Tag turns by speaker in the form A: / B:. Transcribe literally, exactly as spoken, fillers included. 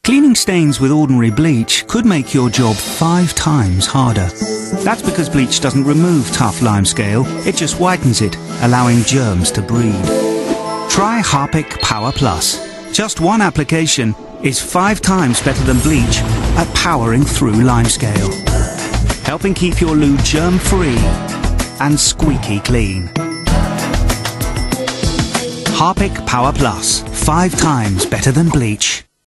A: Cleaning stains with ordinary bleach could make your job five times harder. That's because bleach doesn't remove tough limescale, it just whitens it, allowing germs to breed. Try Harpic Power Plus. Just one application is five times better than bleach at powering through limescale, helping keep your loo germ-free and squeaky clean. Harpic Power Plus, five times better than bleach.